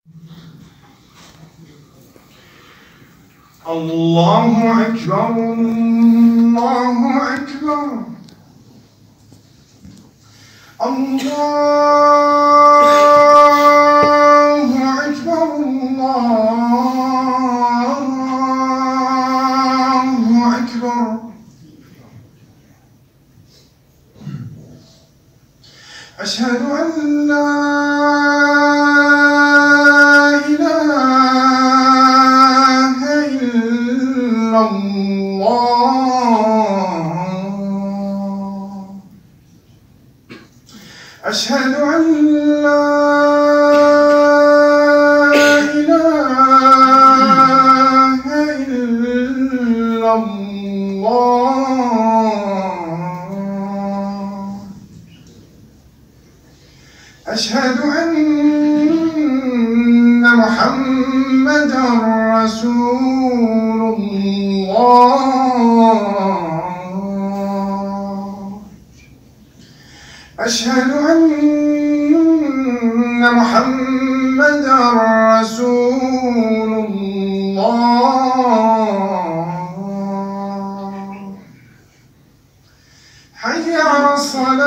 الله أكبر الله أكبر الله أكبر الله أكبر أشهد أن لا إله إلا الله أشهد أن لا إله إلا الله أشهد أن محمدًا رسول الله أشهد أن محمدًا رسول الله حي على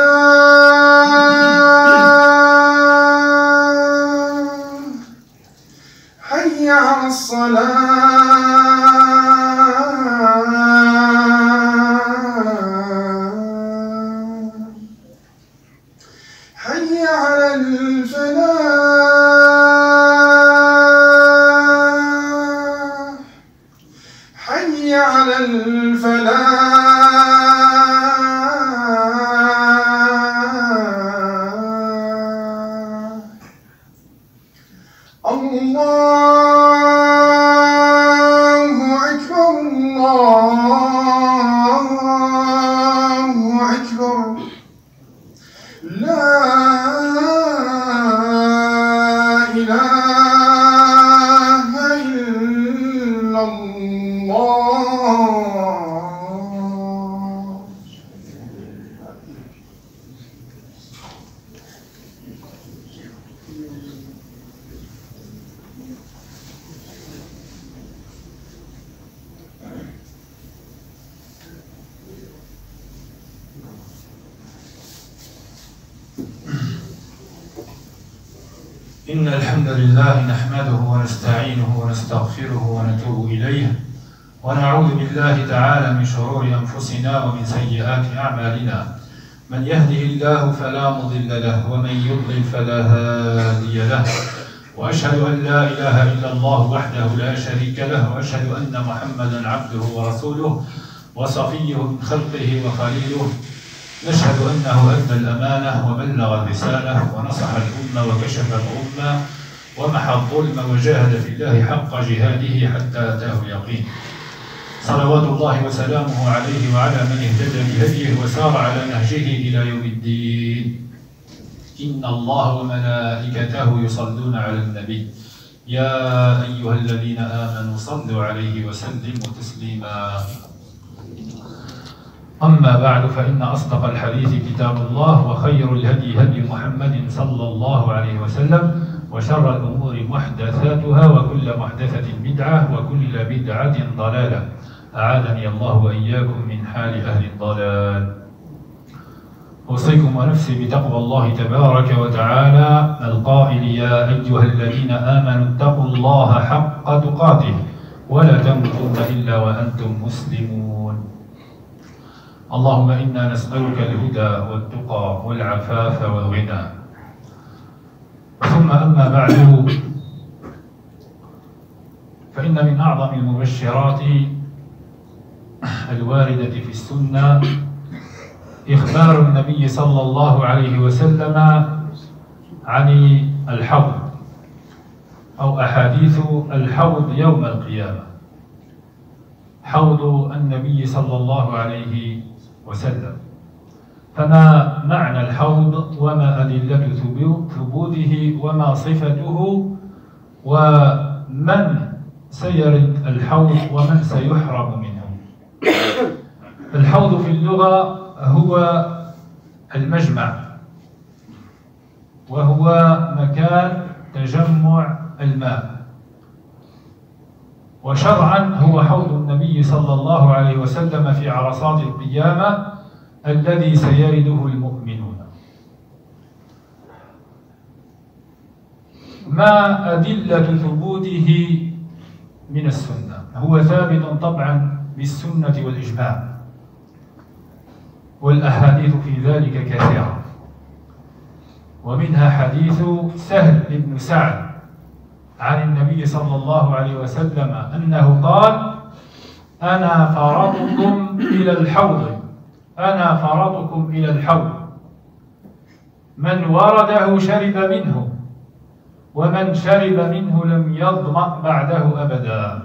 الصلاة حي على الصلاة حي على الفلاح حي على الفلاح الله أكبر الله أكبر لا إله إلا الله إن الحمد لله نحمده ونستعينه ونستغفره ونتوب إليه ونعوذ بالله تعالى من شرور أنفسنا ومن سيئات أعمالنا من يهده الله فلا مضل له ومن يضلل فلا هادي له وأشهد أن لا إله إلا الله وحده لا شريك له وأشهد أن محمدا عبده ورسوله وصفيه من خلقه وخليله نشهد أنه أدى الأمانة وبلغ الرسالة ونصح الأمة وكشف الغمة ومحى الظلم وجاهد في الله حق جهاده حتى أتاه اليقين صلوات الله وسلامه عليه وعلى من اهتدى بهديه وسار على نهجه إلى يوم الدين إن الله وملائكته يصلون على النبي يا أيها الذين آمنوا صلوا عليه وسلموا تسليما أما بعد فإن أصدق الحديث كتاب الله وخير الهدي هدي محمد صلى الله عليه وسلم وشر الأمور محدثاتها وكل محدثة بدعة وكل بدعة ضلالة أعاذني الله وإياكم من حال أهل الضلال أوصيكم ونفسي بتقوى الله تبارك وتعالى القائل يا أيها الذين آمنوا اتقوا الله حق تقاته ولا تموتن إلا وأنتم مسلمون اللهم إنا نسألك الهدى والتقى والعفاف والغنى ثم أما بعد فإن من أعظم المبشرات الواردة في السنة إخبار النبي صلى الله عليه وسلم عن الحوض أو أحاديث الحوض يوم القيامة حوض النبي صلى الله عليه وسلم فما معنى الحوض وما أدلة ثبوته وما صفته ومن سيرد الحوض ومن سيحرم منه. الحوض في اللغة هو المجمع وهو مكان تجمع الماء، وشرعا هو حوض النبي صلى الله عليه وسلم في عرصات القيامة الذي سيرده المؤمنون. ما أدلة ثبوته من السنة؟ هو ثابت طبعا بالسنة والإجماع، والأحاديث في ذلك كثيرة، ومنها حديث سهل بن سعد عن النبي صلى الله عليه وسلم أنه قال: أنا فرطكم إلى الحوض، أنا فرطكم إلى الحوض، من ورده شرب منه، ومن شرب منه لم يظمأ بعده أبدا،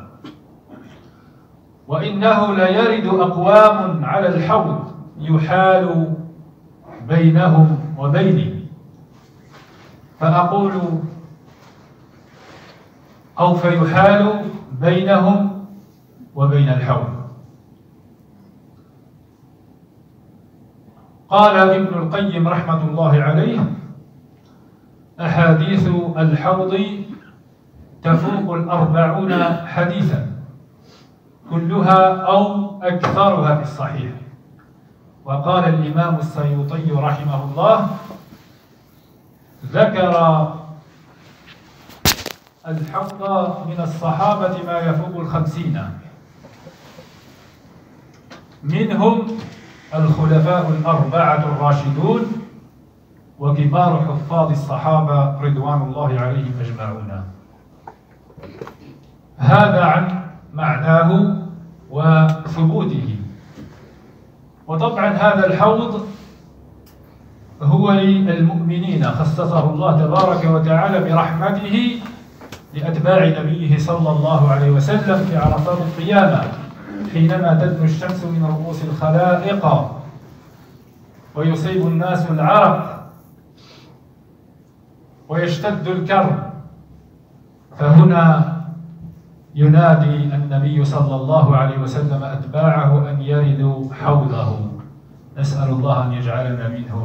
وإنه ليرد أقوام على الحوض يحال بينهم وبيني، فأقول أو فيحال بينهم وبين الحوض. قال ابن القيم رحمة الله عليه: أحاديث الحوض تفوق 40 حديثا، كلها أو أكثرها في الصحيح. وقال الإمام السيوطي رحمه الله: ذكر الحوض من الصحابة ما يفوق 50، منهم الخلفاء الأربعة الراشدون وكبار حفاظ الصحابة رضوان الله عليهم أجمعون. هذا عن معناه وثبوته. وطبعا هذا الحوض هو للمؤمنين، خصصه الله تبارك وتعالى برحمته لأتباع نبيه صلى الله عليه وسلم في عرصات القيامة، حينما تدنو الشمس من رؤوس الخلائق ويصيب الناس العرق ويشتد الكرب، فهنا ينادي النبي صلى الله عليه وسلم أتباعه أن يردوا حوضه. نسأل الله أن يجعلنا منهم.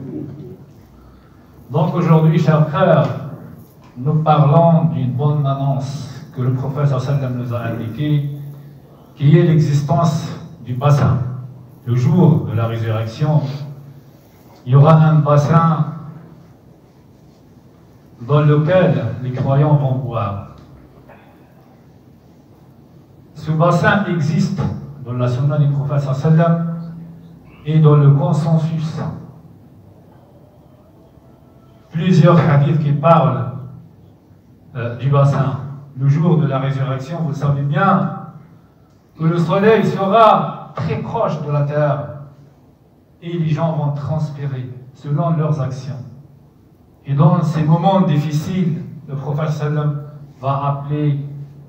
Donc aujourd'hui, chers frères, nous parlons d'une bonne annonce que le prophète sallam nous a indiquée, qui est l'existence du bassin. Le jour de la résurrection, il y aura un bassin dans lequel les croyants vont boire. Ce bassin existe dans la sunna du prophète sallam et dans le consensus. Plusieurs hadiths qui parlent du bassin. Le jour de la résurrection, vous savez bien que le soleil sera très proche de la terre et les gens vont transpirer selon leurs actions. Et dans ces moments difficiles, le prophète sallam va appeler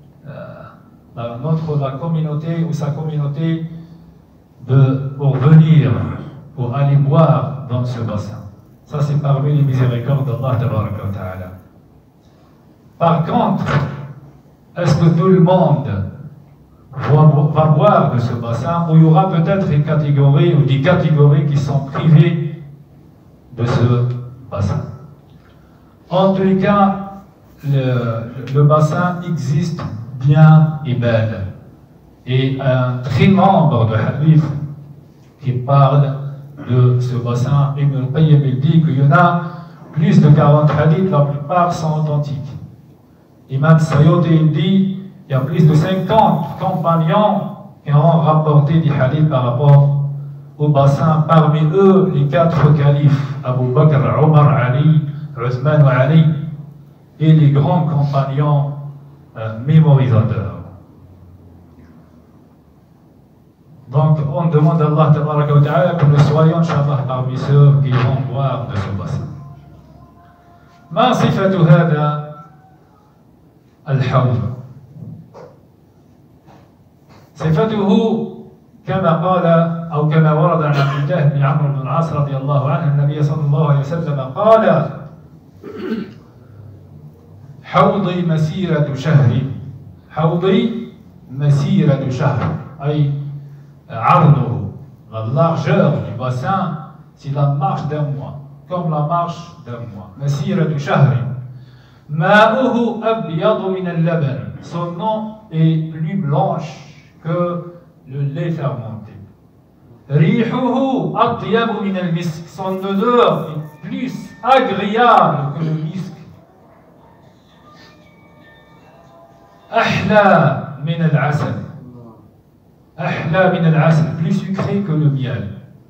la communauté ou sa communauté pour venir, pour aller boire dans ce bassin. Ça, c'est parmi les miséricordes d'Allah tabaraka wa ta'ala. Par contre, est-ce que tout le monde va boire de ce bassin, ou il y aura peut-être une catégorie ou des catégories qui sont privées de ce bassin? En tous les cas, le bassin existe bien et belle. Et un très nombre de hadiths qui parlent de ce bassin, Ibn al-Qayyim dit qu'il y en a plus de 40 hadiths, la plupart sont authentiques. Imam Sayyidi dit qu'il y a plus de 50 compagnons qui ont rapporté des hadiths par rapport au bassin, parmi eux les 4 califes, Abu Bakr, Omar, Ali, Uthman et Ali, et les grands compagnons mémorisateurs. Donc on demande à Allah tabaraka wa ta'ala que nous soyons inshallah parmi ceux qui vont boire de ce bassin. ما صفة هذا الحوض؟ صفته كما قال أو كما ورد عن عبد الله بن عمرو بن العاص رضي الله عنه النبي صلى الله عليه وسلم قال: حوضي مسيرة شهر. حوضي مسيرة شهر، أي عرضه، la largeur du bassin, c'est la marche d'un mois, comme la marche d'un mois. مسيرة شهر Ma'uhu abyadu min al-laban. Son nom est plus blanche que le lait fermenté. Rihuhu atyabu min al-misk. Son odeur est plus agréable que le misk. Ahla min al-asal. Ahla min al-asal. Plus sucré que le miel.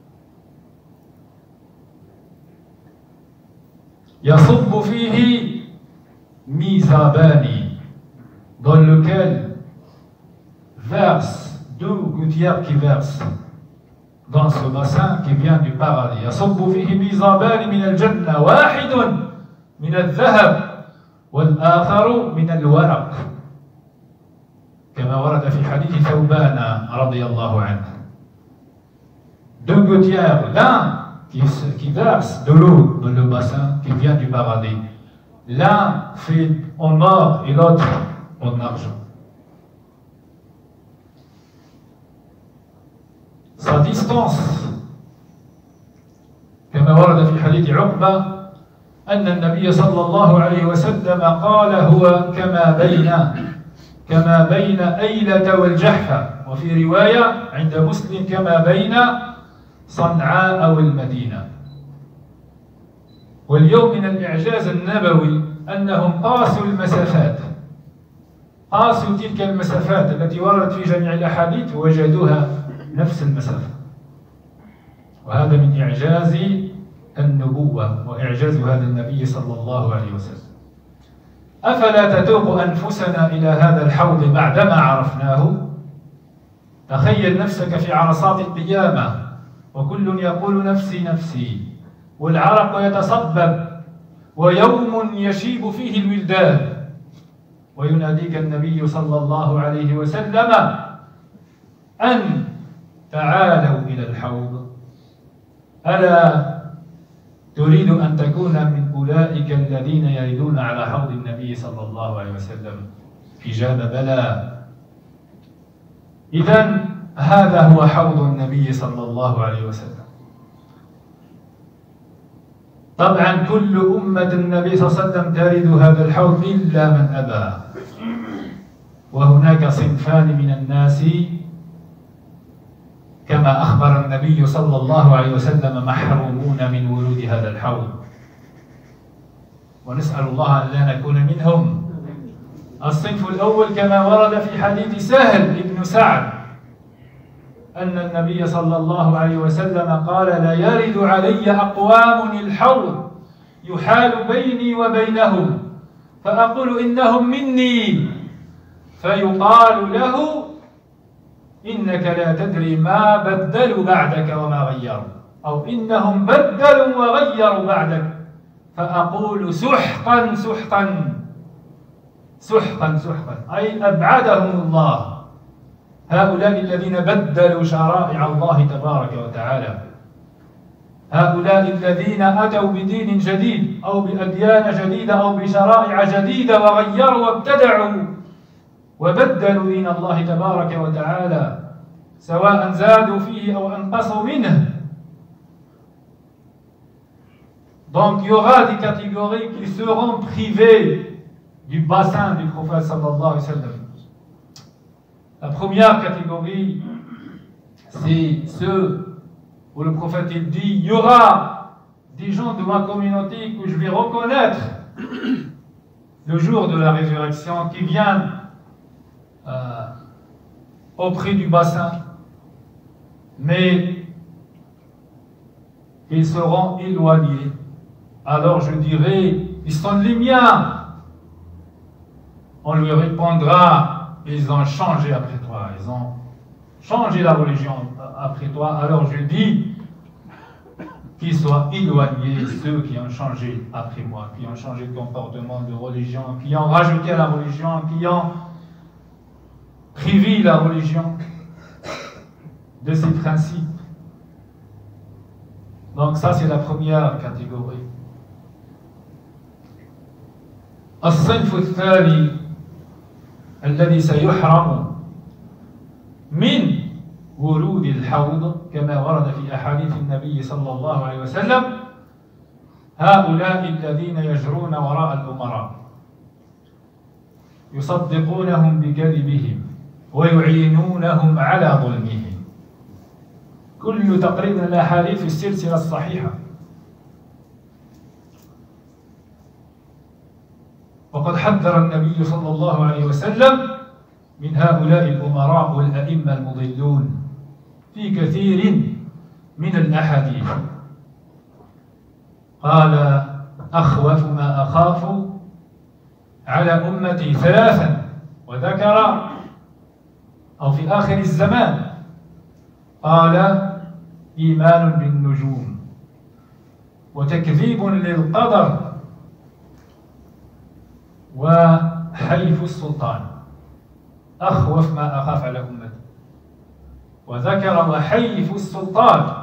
Yasubbu fihi mizabani, dans lequel verse deux gouttières qui versent dans ce bassin qui vient du paradis. Yasubbu fihi mizabani min al-janna, wahidun min al-dhahab wal-akharu min al-waraq, كما ورد في حديث ثوبان رضي الله عنه. Deux gouttières, l'un qui verse de l'eau dans le bassin qui vient du paradis. L'un fait en or et l'autre en argent. Sa distance, كما ورد في حديث عقبة أن النبي صلى الله عليه وسلم قال هو كما بين أيلة والجحفة، وفي رواية عند مسلم كما بين صنعاء والمدينة. واليوم من الإعجاز النبوي أنهم قاسوا المسافات، قاسوا تلك المسافات التي وردت في جميع الأحاديث ووجدوها نفس المسافة. وهذا من إعجاز النبوة وإعجاز هذا النبي صلى الله عليه وسلم. أفلا تتوق أنفسنا إلى هذا الحوض بعدما عرفناه؟ تخيل نفسك في عرصات القيامة وكل يقول نفسي نفسي، والعرق يتصبب، ويوم يشيب فيه الولدان، ويناديك النبي صلى الله عليه وسلم أن تعالوا إلى الحوض. ألا تريد أن تكون من أولئك الذين يردون على حوض النبي صلى الله عليه وسلم؟ إجابة بلى. إذن هذا هو حوض النبي صلى الله عليه وسلم. طبعا كل أمة النبي صلى الله عليه وسلم ترد هذا الحوض إلا من أبى، وهناك صنفان من الناس كما أخبر النبي صلى الله عليه وسلم محرومون من ورود هذا الحوض، ونسأل الله أن لا نكون منهم. الصنف الأول كما ورد في حديث سهل بن سعد أن النبي صلى الله عليه وسلم قال لا يرد علي أقوام الحوض يحال بيني وبينهم فأقول إنهم مني، فيقال له إنك لا تدري ما بدلوا بعدك وما غيروا، أو إنهم بدلوا وغيروا بعدك، فأقول سحقا سحقا سحقا سحقا، أي أبعدهم الله، هؤلاء الذين بدلوا شرائع الله تبارك وتعالى، هؤلاء الذين أتوا بدين جديد أو بأديان جديدة أو بشرائع جديدة وغيروا وابتدعوا وبدلوا دين الله تبارك وتعالى، سواء زادوا فيه أو أنقصوا منه. Donc il y aura des catégories qui seront privées du bassin du prophète sallallahu alayhi wa sallam. La première catégorie, c'est ceux où le prophète il dit il y aura des gens de ma communauté que je vais reconnaître le jour de la résurrection qui viennent auprès du bassin, mais ils seront éloignés. Alors je dirai, ils sont les miens. On lui répondra, ils ont changé après toi, ils ont changé la religion après toi. Alors je dis qu'ils soient éloignés, ceux qui ont changé après moi, qui ont changé de comportement, de religion, qui ont rajouté à la religion, qui ont privé la religion de ses principes. Donc ça c'est la première catégorie. الصنف الثاني الذي سيحرم من ورود الحوض كما ورد في أحاديث النبي صلى الله عليه وسلم هؤلاء الذين يجرون وراء الأمراء. يصدقونهم بكذبهم ويعينونهم على ظلمهم. كل تقريبا الأحاديث في السلسلة الصحيحة. وقد حذر النبي صلى الله عليه وسلم من هؤلاء الأمراء والأئمة المضلون في كثير من الأحاديث. قال: أخوف ما أخاف على أمتي ثلاثا، وذكر أو في آخر الزمان قال: إيمان بالنجوم، وتكذيب للقدر، وحيف السلطان. أخوف ما أخاف على أمتي، وذكر وحيف السلطان.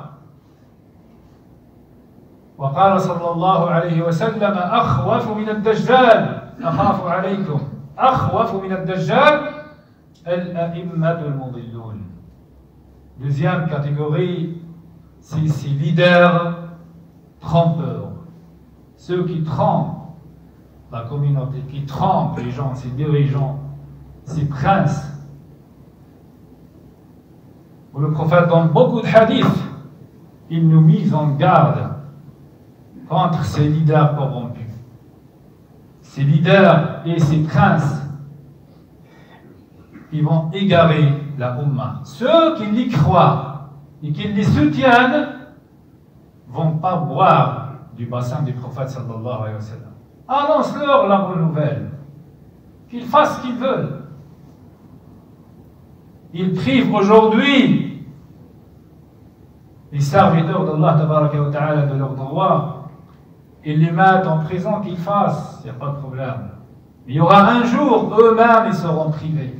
وقال صلى الله عليه وسلم: أخوف من الدجال، أخاف عليكم أخوف من الدجال الأئمة المضلون. Deuxième catégorie, c'est ces leaders trompeurs, ceux qui trompent la communauté, qui trompent les gens, ces dirigeants, ces princes. Où le prophète, dans beaucoup de hadiths, il nous mise en garde contre ces leaders corrompus, ces leaders et ces princes qui vont égarer la Ummah. Ceux qui y croient et qui les soutiennent vont pas boire du bassin du prophète sallallahu alayhi wa sallam. Annonce-leur la bonne nouvelle, qu'ils fassent ce qu'ils veulent. Ils privent aujourd'hui les serviteurs d'Allah tabaraka wa ta'ala de leurs droits. Ils les mettent en prison, qu'ils fassent, il n'y a pas de problème. Il y aura un jour, eux-mêmes, ils seront privés.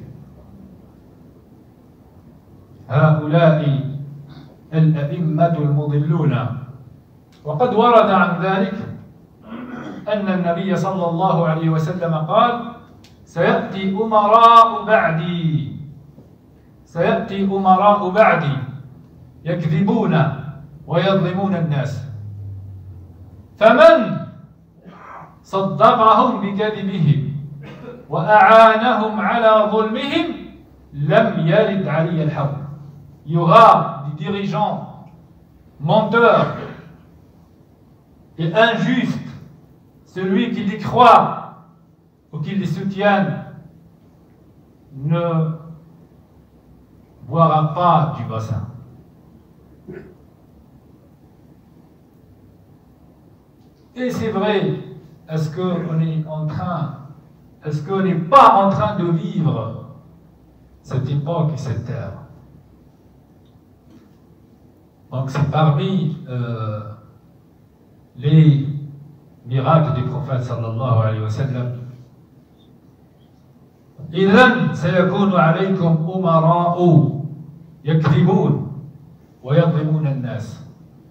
هؤلاء الأئمة المضلون. وقد ورد عن ذلك أن النبي صلى الله عليه وسلم قال: سيأتي أمراء بعدي يكذبون ويظلمون الناس، فمن صدقهم بكذبهم وأعانهم على ظلمهم لم يرد علي الحوض. Il y aura des dirigeants menteurs et injustes. Celui qui les croit ou qui les soutient ne boira pas du bassin. Et c'est vrai, est-ce qu'on n'est pas en train de vivre cette époque et cette ère? Donc c'est parmi les miracles du prophète sallallahu alayhi wa sallam. إذن سيكون عليكم أمراء يكذبون ويظلمون الناس،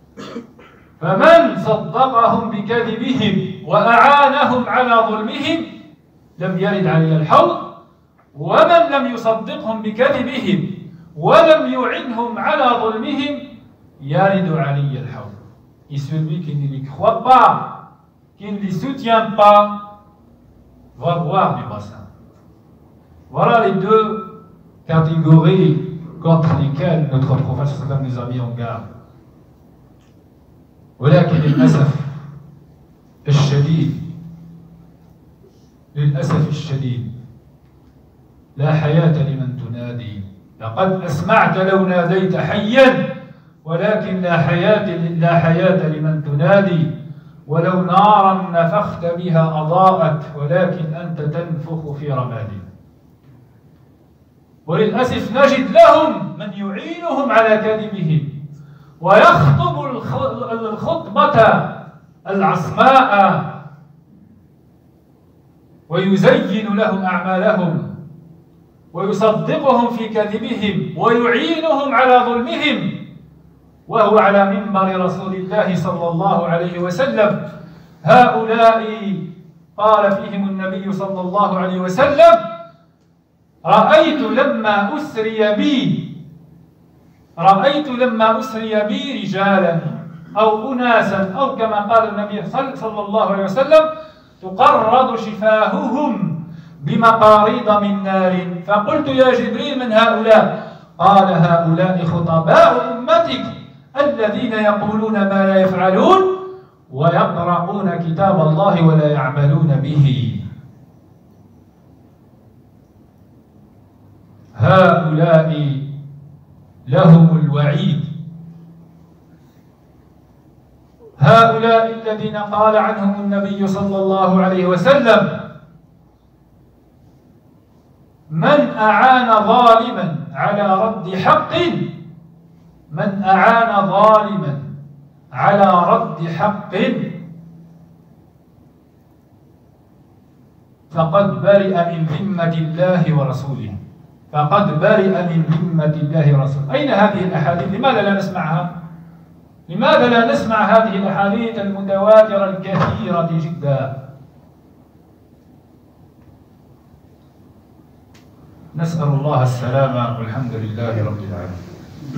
فمن صدقهم بكذبهم وأعانهم على ظلمهم لم يرد علي الحوض، ومن لم يصدقهم بكذبهم ولم يعنهم على ظلمهم يرد علي الحوض. Et celui qui ne les croit pas, qui ne les soutient pas, va boire du bassin. Voilà les deux catégories contre lesquelles notre prophète sallallahu alayhi wa sallam nous a mis en garde. ولكن للأسف الشديد لا حياة لمن تنادي. لقد أسمعت لو ناديت حيا، ولكن لا حياة لمن تنادي. ولو نارا نفخت بها أضاءت، ولكن أنت تنفخ في رمادي. وللأسف نجد لهم من يعينهم على كذبهم ويخطب الخطبة العصماء ويزين لهم أعمالهم ويصدقهم في كذبهم ويعينهم على ظلمهم، وهو على منبر رسول الله صلى الله عليه وسلم. هؤلاء قال فيهم النبي صلى الله عليه وسلم: رأيت لما أسري بي رجالا أو أناسا، أو كما قال النبي صلى الله عليه وسلم: تقرض شفاههم بمقاريض من نار. فقلت يا جبريل من هؤلاء؟ قال هؤلاء خطباء أمتك الذين يقولون ما لا يفعلون ويقرؤون كتاب الله ولا يعملون به. هؤلاء لهم الوعيد. هؤلاء الذين قال عنهم النبي صلى الله عليه وسلم: من أعان ظالما على رد حق، من أعان ظالما على رد حق فقد برئ من ذمة الله ورسوله، فقد برئ من ذمة الله ورسوله. أين هذه الأحاديث؟ لماذا لا نسمعها؟ لماذا لا نسمع هذه الأحاديث المتواترة الكثيرة جدا؟ نسأل الله السلامة والحمد لله رب العالمين.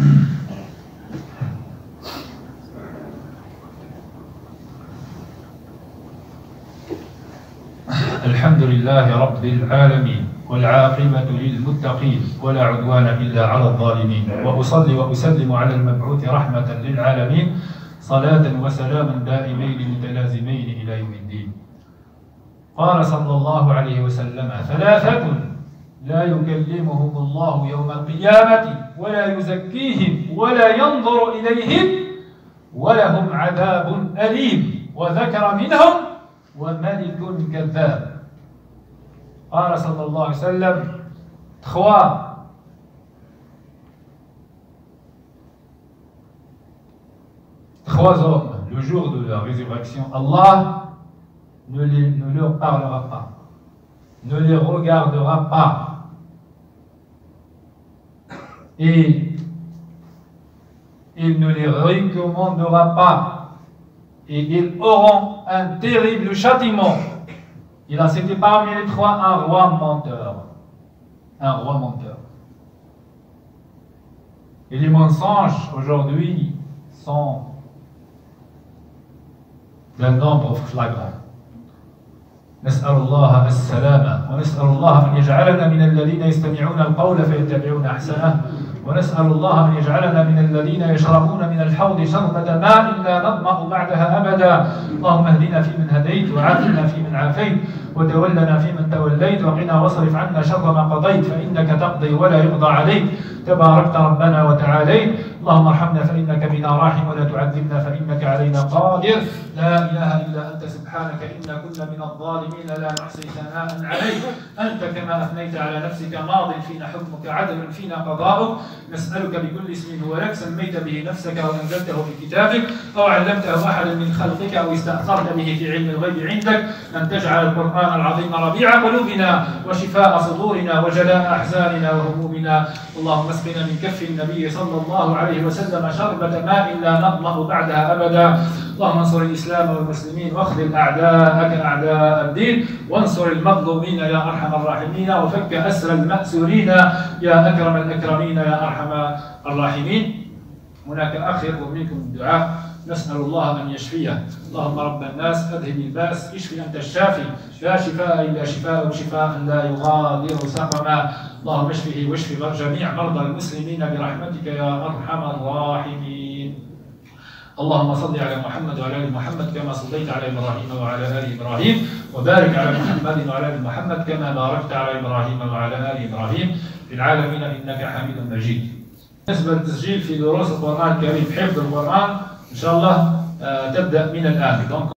الحمد لله رب العالمين والعاقبة للمتقين ولا عدوان إلا على الظالمين، وأصلي وأسلم على المبعوث رحمة للعالمين صلاة وسلاما دائمين متلازمين إلى يوم الدين. قال صلى الله عليه وسلم: ثلاثة لا يكلمهم الله يوم القيامة ولا يزكيهم ولا ينظر إليهم ولهم عذاب أليم، وذكر منهم وملك كذاب. قال صلى الله عليه وسلم: trois hommes, le jour de la résurrection, Allah ne leur parlera pas, ne les regardera pas, et il ne les recommandera pas, et ils auront un terrible châtiment. Il a cité parmi les trois un roi menteur. Un roi menteur. Et les mensonges aujourd'hui sont d'un nombre flagrant. نسأل الله السلامة، ونسأل الله أن يجعلنا من الذين يستمعون القول فيتبعون أحسنه، ونسأل الله أن يجعلنا من الذين يشربون من الحوض شربة ماء لا نظمأ بعدها أبدا. اللهم اهدنا فيمن هديت، وعافنا فيمن عافيت، وتولنا فيمن توليت، وقنا واصرف عنا شر ما قضيت، فإنك تقضي ولا يقضى عليك، تباركت ربنا وتعاليت. اللهم ارحمنا فإنك بنا راحم، ولا تعذبنا فإنك علينا قادر. لا إله إلا أنت سبحانك إنا كنا من الظالمين، لا نحصي ثناء عليك، أنت كما أثنيت على نفسك، ماض فينا حكمك، عدل فينا قضاؤك. نسألك بكل اسم هو لك سميت به نفسك أو أنزلته في كتابك أو علمته أحدا من خلقك أو استأثرت به في علم الغيب عندك أن تجعل القرآن العظيم ربيع قلوبنا وشفاء صدورنا وجلاء أحزاننا وهمومنا. اللهم اسقنا من كف النبي صلى الله عليه وسلم شربة ماء لا نظمأ بعدها أبدا. اللهم انصر الإسلام والمسلمين واخذل أعداءك أعداء الدين، وانصر المظلومين يا أرحم الراحمين، وفك أسر المأسورين يا أكرم الأكرمين يا أرحم الراحمين. هناك أخ يطلب منكم الدعاء، نسأل الله أن يشفيه. اللهم رب الناس أذهب الباس، اشفي أنت الشافي، لا شفاء إلا شفاء، شفاء لا يغادر سقما. اللهم اشفه واشف جميع مرضى المسلمين برحمتك يا أرحم الراحمين. اللهم صل على محمد وعلى ال محمد كما صليت على ابراهيم وعلى ال ابراهيم، وبارك على محمد وعلى ال محمد كما باركت على ابراهيم وعلى ال ابراهيم في العالمين انك حميد مجيد. بالنسبه للتسجيل في دروس القران الكريم، حفظ القران ان شاء الله تبدا من الان.